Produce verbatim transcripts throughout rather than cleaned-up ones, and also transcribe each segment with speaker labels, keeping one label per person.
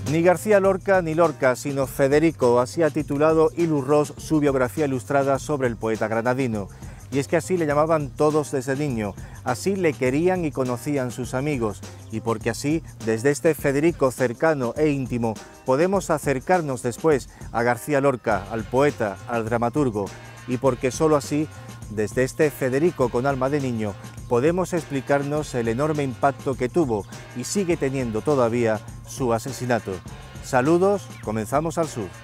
Speaker 1: Ni García Lorca ni Lorca, sino Federico, así ha titulado Ilurros su biografía ilustrada sobre el poeta granadino. Y es que así le llamaban todos desde niño, así le querían y conocían sus amigos, y porque así, desde este Federico cercano e íntimo, podemos acercarnos después a García Lorca, al poeta, al dramaturgo, y porque sólo así, desde este Federico con alma de niño, podemos explicarnos el enorme impacto que tuvo y sigue teniendo todavía su asesinato. Saludos, comenzamos al sur.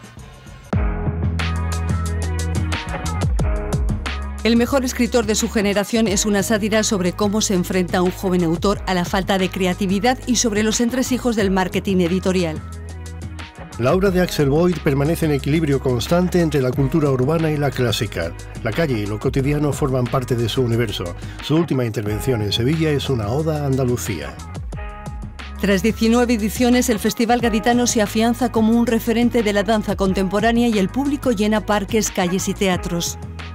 Speaker 2: El mejor escritor de su generación es una sátira sobre cómo se enfrenta un joven autor a la falta de creatividad y sobre los entresijos del marketing editorial.
Speaker 3: La obra de Axel Voigt permanece en equilibrio constante entre la cultura urbana y la clásica. La calle y lo cotidiano forman parte de su universo. Su última intervención en Sevilla es una oda a Andalucía.
Speaker 2: Tras diecinueve ediciones, el Festival Gaditano se afianza como un referente de la danza contemporánea y el público llena parques, calles y teatros.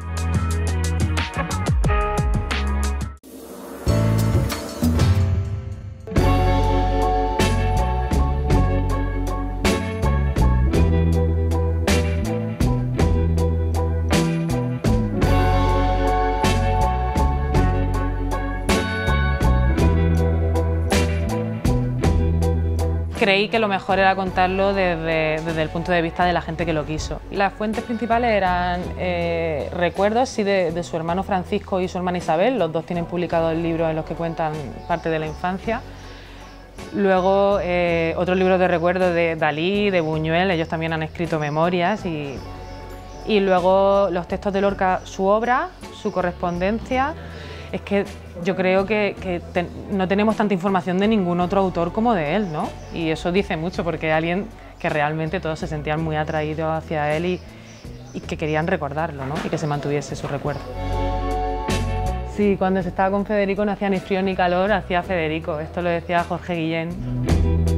Speaker 4: Creí que lo mejor era contarlo desde, desde el punto de vista de la gente que lo quiso. Las fuentes principales eran eh, recuerdos sí, de, de su hermano Francisco y su hermana Isabel, los dos tienen publicados libros en los que cuentan parte de la infancia. Luego eh, otros libros de recuerdos de Dalí, de Buñuel, ellos también han escrito memorias y, y luego los textos de Lorca, su obra, su correspondencia. Es que yo creo que, que te, no tenemos tanta información de ningún otro autor como de él, ¿no? Y eso dice mucho porque alguien que realmente todos se sentían muy atraídos hacia él y, y que querían recordarlo, ¿no? Y que se mantuviese su recuerdo. Sí, cuando se estaba con Federico no hacía ni frío ni calor, hacía Federico. Esto lo decía Jorge Guillén.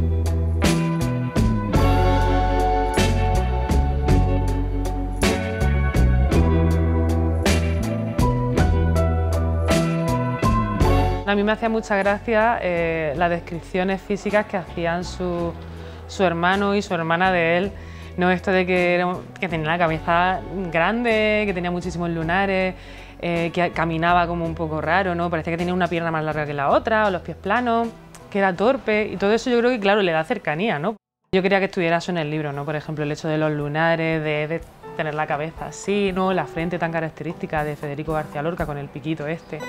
Speaker 4: A mí me hacía mucha gracia eh, las descripciones físicas que hacían su, su hermano y su hermana de él. No esto de que, era, que tenía la cabeza grande, que tenía muchísimos lunares, eh, que caminaba como un poco raro, ¿no? Parecía que tenía una pierna más larga que la otra, o los pies planos, que era torpe, y todo eso yo creo que, claro, le da cercanía, ¿no? Yo quería que estuviera eso en el libro, ¿no? Por ejemplo, el hecho de los lunares, de, de tener la cabeza así, ¿no? La frente tan característica de Federico García Lorca con el piquito este.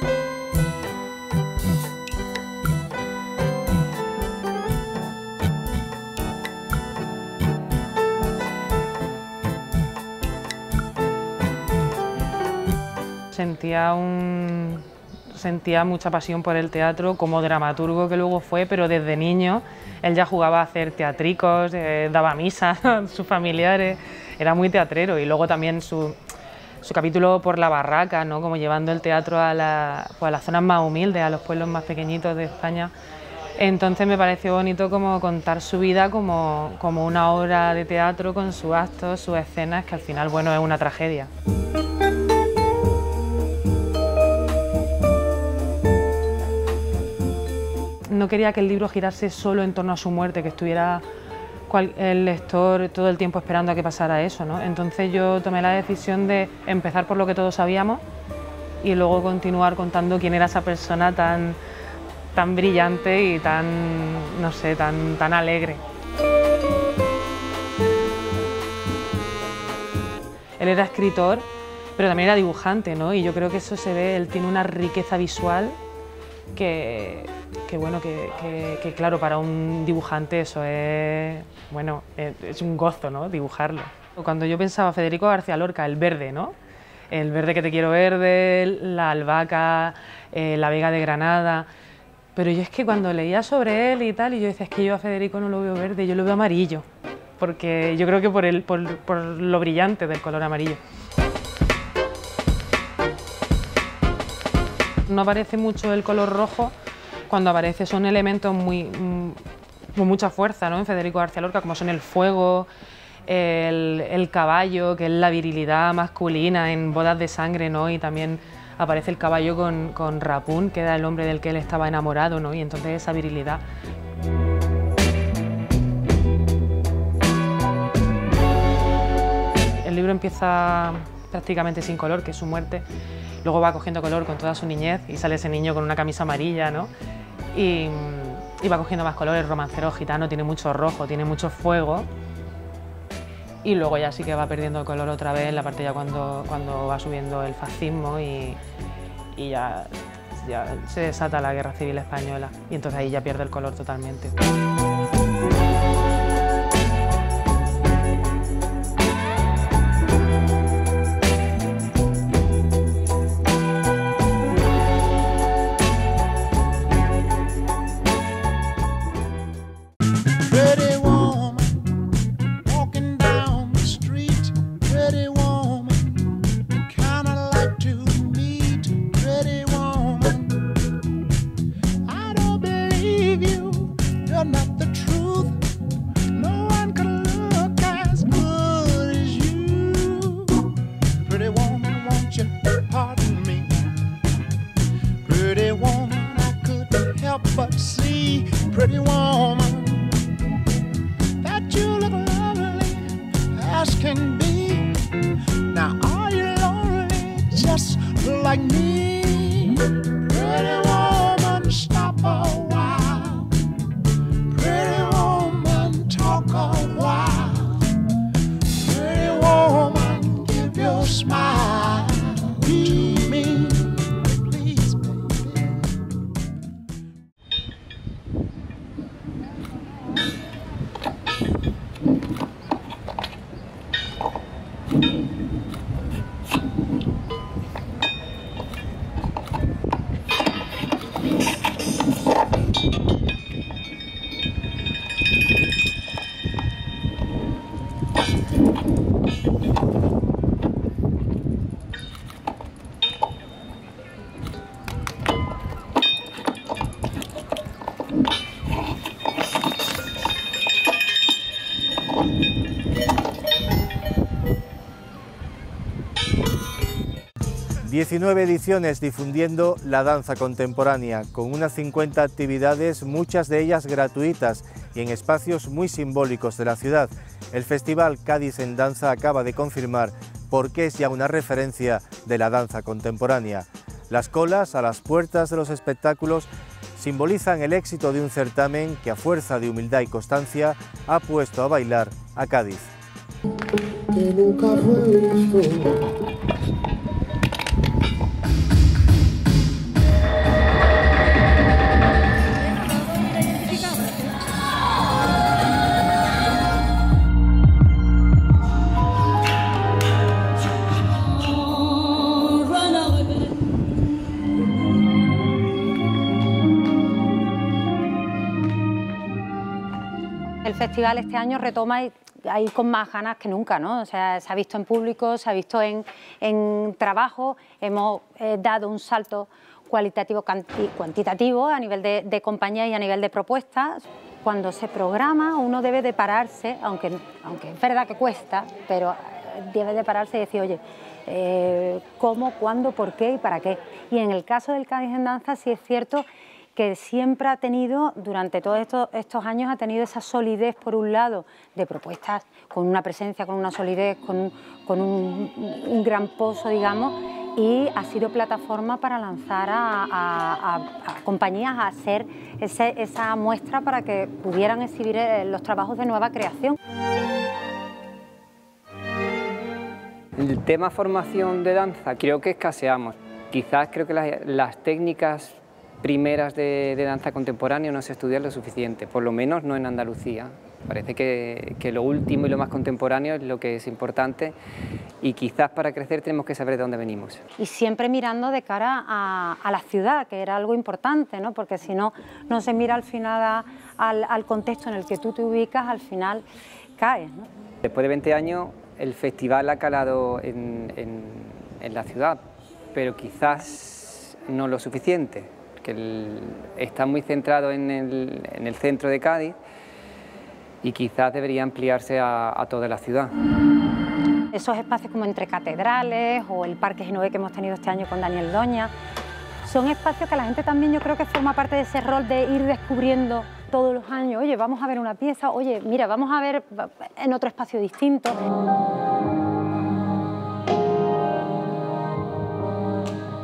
Speaker 4: Sentía, un, sentía mucha pasión por el teatro como dramaturgo que luego fue, pero desde niño él ya jugaba a hacer teatricos, eh, daba misas a sus familiares, era muy teatrero y luego también su, su capítulo por la barraca, ¿no? Como llevando el teatro a, la, pues a las zonas más humildes, a los pueblos más pequeñitos de España. Entonces me pareció bonito como contar su vida como, como una obra de teatro con sus actos, sus escenas, que al final bueno, es una tragedia. No quería que el libro girase solo en torno a su muerte, que estuviera cual, el lector todo el tiempo esperando a que pasara eso, ¿no? Entonces yo tomé la decisión de empezar por lo que todos sabíamos y luego continuar contando quién era esa persona tan, tan brillante y tan, no sé, tan, tan alegre. Él era escritor, pero también era dibujante, ¿no? Y yo creo que eso se ve, él tiene una riqueza visual que, que bueno, que, que, que claro, para un dibujante eso es, bueno, es, es un gozo, ¿no? Dibujarlo. Cuando yo pensaba Federico García Lorca, el verde, ¿no? El verde que te quiero verde, la albahaca, eh, la Vega de Granada, pero yo es que cuando leía sobre él y tal, y yo decía, es que yo a Federico no lo veo verde, yo lo veo amarillo, porque yo creo que por, el, por, por lo brillante del color amarillo. No aparece mucho el color rojo, cuando aparece son elementos muy, con mucha fuerza, ¿no? En Federico García Lorca, como son el fuego, el, el caballo, que es la virilidad masculina en Bodas de Sangre, ¿no? Y también aparece el caballo con, con Rapún, que era el hombre del que él estaba enamorado, ¿no? Y entonces esa virilidad. empieza prácticamente sin color, que es su muerte, luego va cogiendo color con toda su niñez y sale ese niño con una camisa amarilla, ¿no? Y, y va cogiendo más color, el romancero gitano tiene mucho rojo, tiene mucho fuego, y luego ya sí que va perdiendo el color otra vez en la parte ya cuando, cuando va subiendo el fascismo y, y ya, ya se desata la Guerra Civil Española, y entonces ahí ya pierde el color totalmente.
Speaker 5: But see, pretty woman, that you look lovely as can be. Now are you lonely just like me? Pretty woman, stop a while. Pretty woman, talk a while. Pretty woman, give your smile to me.
Speaker 1: diecinueve ediciones difundiendo la danza contemporánea, con unas cincuenta actividades, muchas de ellas gratuitas y en espacios muy simbólicos de la ciudad. El Festival Cádiz en Danza acaba de confirmar por qué es ya una referencia de la danza contemporánea. Las colas a las puertas de los espectáculos simbolizan el éxito de un certamen que a fuerza de humildad y constancia ha puesto a bailar a Cádiz.
Speaker 5: Que nunca fue visto.
Speaker 6: El festival este año retoma y ahí con más ganas que nunca, ¿no? O sea, se ha visto en público, se ha visto en, en trabajo, hemos eh, dado un salto cualitativo, cuantitativo a nivel de, de compañía y a nivel de propuestas. Cuando se programa uno debe de pararse, aunque, aunque es verdad que cuesta, pero debe de pararse y decir, oye, eh, ¿cómo, cuándo, por qué y para qué? Y en el caso del Cádiz en Danza sí es cierto que siempre ha tenido, durante todos estos, estos años, ha tenido esa solidez, por un lado, de propuestas con una presencia, con una solidez, con, con un, un gran pozo, digamos, y ha sido plataforma para lanzar a, a, a, a compañías a hacer ese, esa muestra para que pudieran exhibir los trabajos de nueva creación.
Speaker 7: El tema formación de danza creo que escaseamos. Quizás creo que las, las técnicas primeras de, de danza contemporánea no se estudian lo suficiente, por lo menos no en Andalucía. Parece que, que lo último y lo más contemporáneo es lo que es importante y quizás para crecer tenemos que saber de dónde venimos.
Speaker 6: Y siempre mirando de cara a, a la ciudad, que era algo importante, ¿no? Porque si no, no se mira al final a, al, al contexto en el que tú te ubicas, al final caes, ¿no?
Speaker 7: Después de veinte años el festival ha calado en, en, en la ciudad, pero quizás no lo suficiente, que el, está muy centrado en el, en el centro de Cádiz y quizás debería ampliarse a, a toda la ciudad.
Speaker 6: Esos espacios como entre catedrales o el Parque Genové que hemos tenido este año con Daniel Doña, son espacios que la gente también, yo creo que forma parte de ese rol de ir descubriendo todos los años. Oye, vamos a ver una pieza, oye, mira, vamos a ver en otro espacio distinto.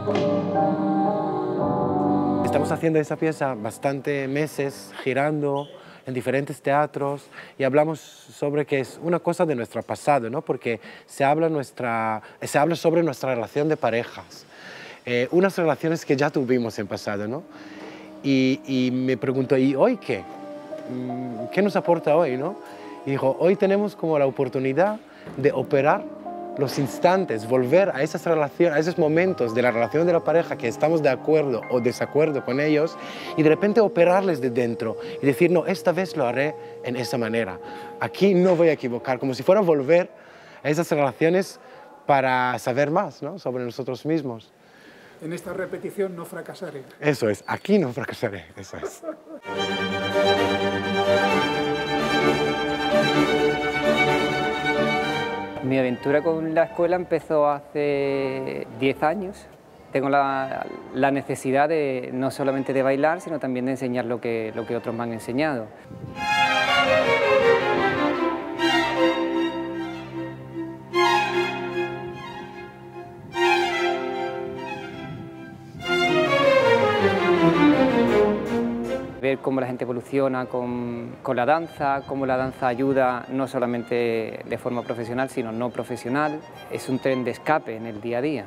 Speaker 8: Estamos haciendo esa pieza bastante meses, girando en diferentes teatros y hablamos sobre que es una cosa de nuestro pasado, ¿no? Porque se habla, nuestra, se habla sobre nuestra relación de parejas, eh, unas relaciones que ya tuvimos en pasado, ¿no? Y, y me pregunto, ¿y hoy qué? ¿Qué nos aporta hoy, no? Y dijo, hoy tenemos como la oportunidad de operar los instantes, volver a esas relaciones, a esos momentos de la relación de la pareja que estamos de acuerdo o desacuerdo con ellos y de repente operarles de dentro y decir, no, esta vez lo haré en esa manera. Aquí no voy a equivocar, como si fuera volver a esas relaciones para saber más, ¿no? Sobre nosotros mismos.
Speaker 9: En esta repetición no fracasaré.
Speaker 8: Eso es, aquí no fracasaré, eso es.
Speaker 7: Mi aventura con la escuela empezó hace diez años. Tengo la, la necesidad de, no solamente de bailar, sino también de enseñar lo que, lo que otros me han enseñado. Ver cómo la gente evoluciona con, con la danza, cómo la danza ayuda no solamente de forma profesional, sino no profesional. Es un tren de escape en el día a día.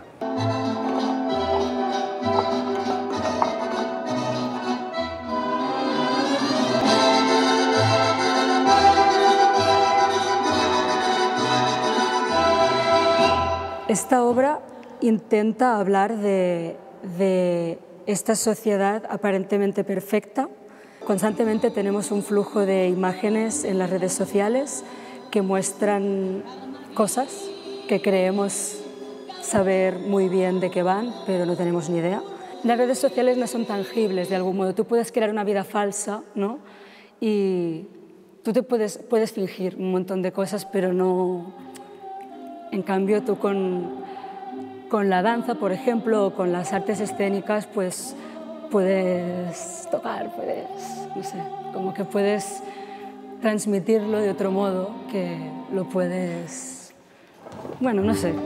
Speaker 10: Esta obra intenta hablar de, de esta sociedad aparentemente perfecta. Constantemente tenemos un flujo de imágenes en las redes sociales que muestran cosas que creemos saber muy bien de qué van, pero no tenemos ni idea. Las redes sociales no son tangibles de algún modo. Tú puedes crear una vida falsa, ¿no? Y tú te puedes, puedes fingir un montón de cosas, pero no... En cambio, tú con, con la danza, por ejemplo, o con las artes escénicas, pues puedes tocar, puedes, no sé, como que puedes transmitirlo de otro modo, que lo puedes, bueno, no sé.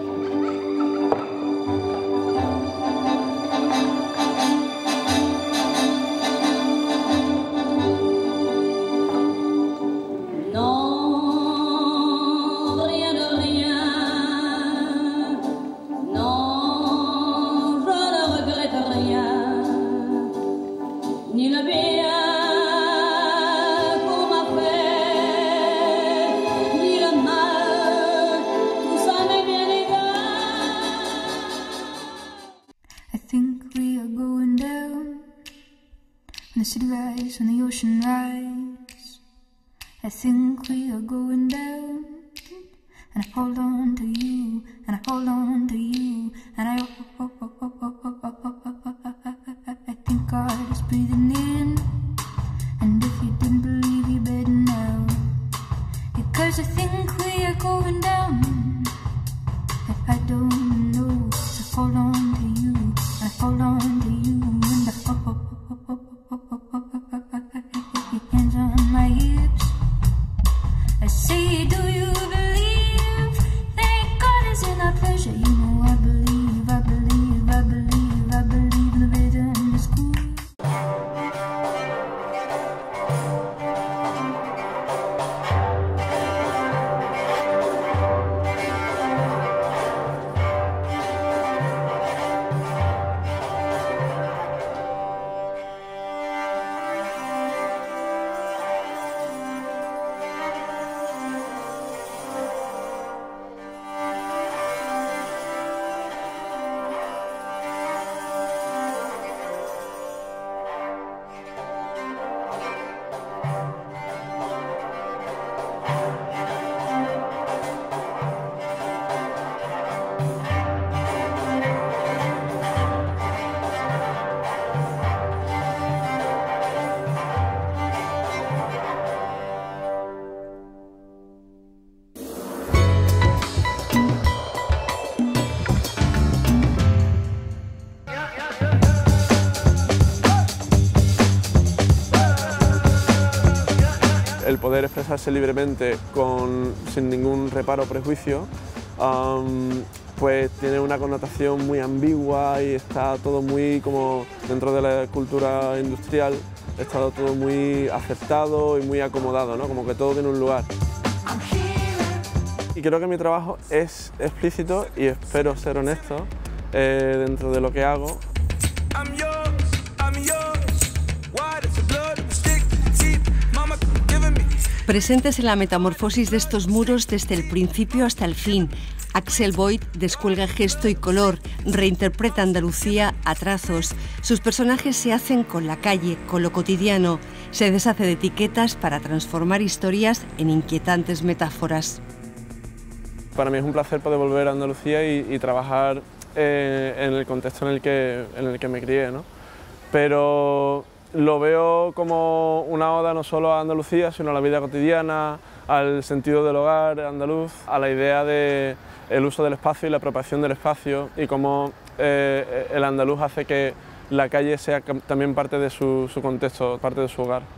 Speaker 11: When the city rise, when the ocean rise, I think we are going down. And I hold on to you, and I hold on to you, and I, oh, oh, oh, oh, oh, oh, oh, oh, oh, I think God is breathing in. And if you didn't believe, you better know, because I think we are going down. I don't know, so hold on to you, and I hold on to you, and I, oh, oh, oh, oh, oh, oh, oh, oh, oh, your hands on my hips. I say, do you believe that God is in our pleasure? You know I believe, I believe, I believe, I believe the rhythm is cool.
Speaker 12: El poder expresarse libremente con, sin ningún reparo o prejuicio um, pues tiene una connotación muy ambigua y está todo muy como dentro de la cultura industrial, está todo muy acertado y muy acomodado, ¿no? Como que todo tiene un lugar. Y creo que mi trabajo es explícito y espero ser honesto eh, dentro de lo que hago.
Speaker 2: Presentes en la metamorfosis de estos muros desde el principio hasta el fin, Axel Voigt descuelga gesto y color, reinterpreta Andalucía a trazos. Sus personajes se hacen con la calle, con lo cotidiano. Se deshace de etiquetas para transformar historias en inquietantes metáforas.
Speaker 12: Para mí es un placer poder volver a Andalucía y, y trabajar eh, en el contexto en el que, en el que me crié, ¿no? Pero lo veo como una oda no solo a Andalucía, sino a la vida cotidiana, al sentido del hogar andaluz, a la idea de el uso del espacio y la apropiación del espacio y cómo eh, el andaluz hace que la calle sea también parte de su, su contexto, parte de su hogar.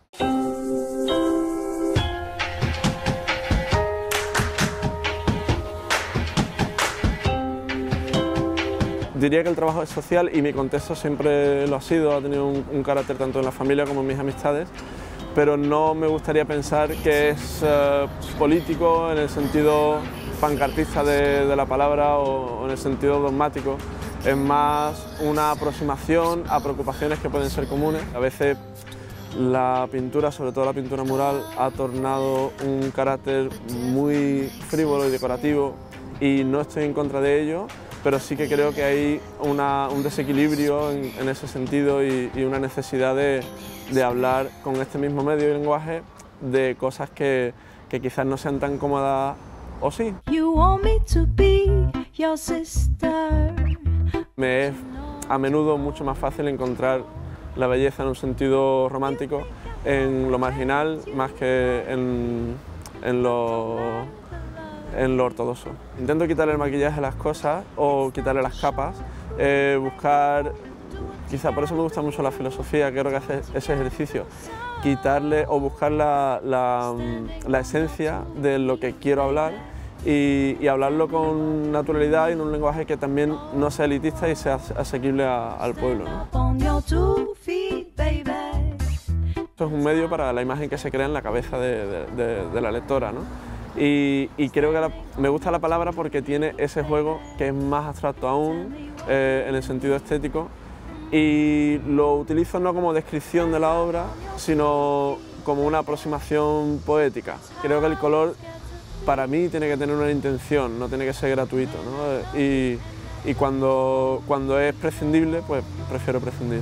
Speaker 12: Diría que el trabajo es social y mi contexto siempre lo ha sido, ha tenido un, un carácter tanto en la familia como en mis amistades, pero no me gustaría pensar que es uh, político en el sentido pancartista de, de la palabra o, o en el sentido dogmático. Es más una aproximación a preocupaciones que pueden ser comunes. A veces la pintura, sobre todo la pintura mural, ha tornado un carácter muy frívolo y decorativo y no estoy en contra de ello, pero sí que creo que hay una, un desequilibrio en, en ese sentido y, y una necesidad de, de hablar con este mismo medio y lenguaje de cosas que, que quizás no sean tan cómodas o sí.
Speaker 11: You want me to be your sister.
Speaker 12: Me es a menudo mucho más fácil encontrar la belleza en un sentido romántico en lo marginal más que en, en lo... en lo ortodoxo. Intento quitarle el maquillaje a las cosas o quitarle las capas, eh, buscar, quizá por eso me gusta mucho la filosofía, creo que hace ese ejercicio, quitarle o buscar la, la, la esencia de lo que quiero hablar y, y hablarlo con naturalidad y en un lenguaje que también no sea elitista y sea asequible a, al pueblo, ¿no? Esto es un medio para la imagen que se crea en la cabeza de, de, de, de la lectora, ¿no? Y, y creo que la, me gusta la palabra porque tiene ese juego que es más abstracto aún eh, en el sentido estético y lo utilizo no como descripción de la obra sino como una aproximación poética. Creo que el color para mí tiene que tener una intención, no tiene que ser gratuito, ¿no? Y, y cuando, cuando es prescindible pues prefiero prescindir.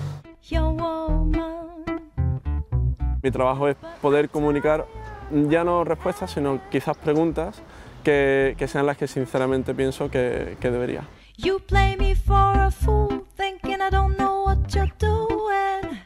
Speaker 12: Mi trabajo es poder comunicar ya no respuestas, sino quizás preguntas que, que sean las que sinceramente pienso que, que debería.
Speaker 11: You play me for a fool, thinking I don't know what you're doing.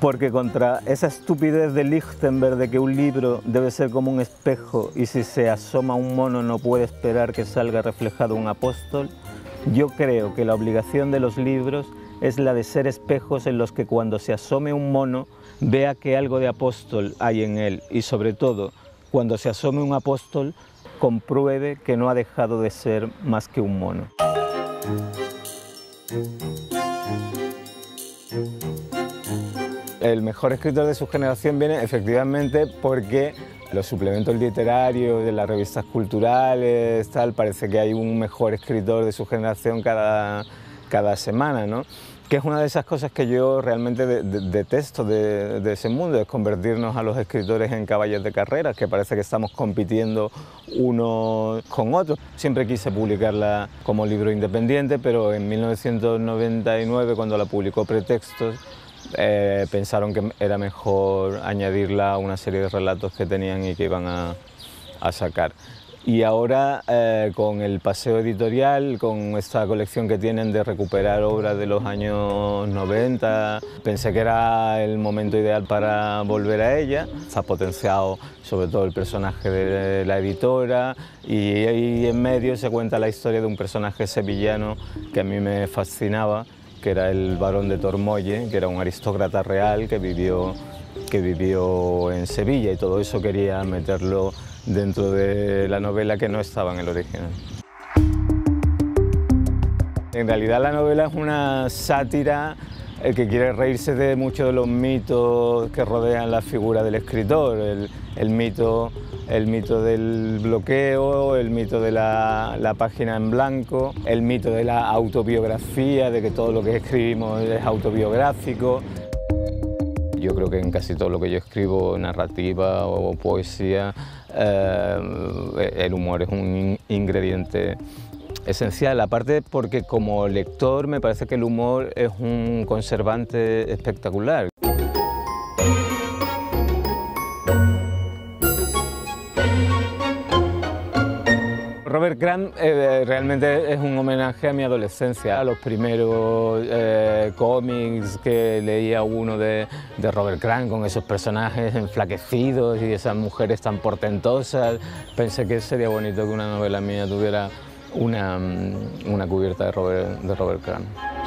Speaker 13: porque contra esa estupidez de Lichtenberg de que un libro debe ser como un espejo y si se asoma un mono no puede esperar que salga reflejado un apóstol, yo creo que la obligación de los libros es la de ser espejos en los que cuando se asome un mono vea que algo de apóstol hay en él y sobre todo cuando se asome un apóstol compruebe que no ha dejado de ser más que un mono. El mejor escritor de su generación viene efectivamente porque los suplementos literarios de las revistas culturales, tal, parece que hay un mejor escritor de su generación cada, cada semana, ¿no? Que es una de esas cosas que yo realmente de, de, detesto de, de ese mundo, es convertirnos a los escritores en caballos de carreras, que parece que estamos compitiendo unos con otros. Siempre quise publicarla como libro independiente, pero en mil novecientos noventa y nueve, cuando la publicó Pretextos, eh, pensaron que era mejor añadirla a una serie de relatos que tenían y que iban a, a sacar. Y ahora, eh, con el paseo editorial, con esta colección que tienen de recuperar obras de los años noventa, pensé que era el momento ideal para volver a ella. Se ha potenciado sobre todo el personaje de la editora y ahí en medio se cuenta la historia de un personaje sevillano que a mí me fascinaba, que era el barón de Tormolle, que era un aristócrata real que vivió, que vivió en Sevilla, y todo eso quería meterlo dentro de la novela que no estaba en el original. En realidad la novela es una sátira eh, que quiere reírse de muchos de los mitos que rodean la figura del escritor, el, el, mito, el mito del bloqueo, el mito de la, la página en blanco, el mito de la autobiografía, de que todo lo que escribimos es autobiográfico. Yo creo que en casi todo lo que yo escribo, narrativa o poesía, eh, el humor es un ingrediente esencial, aparte porque como lector me parece que el humor es un conservante espectacular. Robert Crumb eh, realmente es un homenaje a mi adolescencia, a los primeros eh, cómics que leía uno de, de Robert Crumb, con esos personajes enflaquecidos y esas mujeres tan portentosas. Pensé que sería bonito que una novela mía tuviera una, una cubierta de Robert, de Robert Crumb.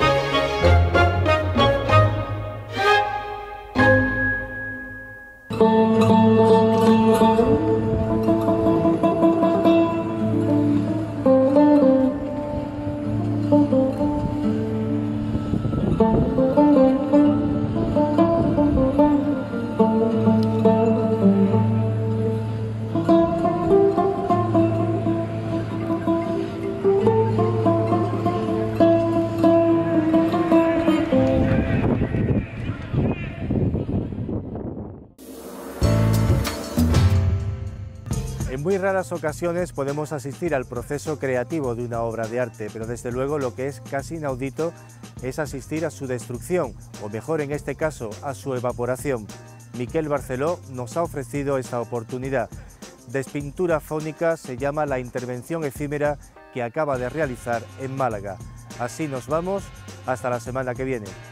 Speaker 1: En muy raras ocasiones podemos asistir al proceso creativo de una obra de arte, pero desde luego lo que es casi inaudito es asistir a su destrucción, o mejor en este caso, a su evaporación. Miquel Barceló nos ha ofrecido esta oportunidad. Despintura fónica se llama la intervención efímera que acaba de realizar en Málaga. Así nos vamos, hasta la semana que viene.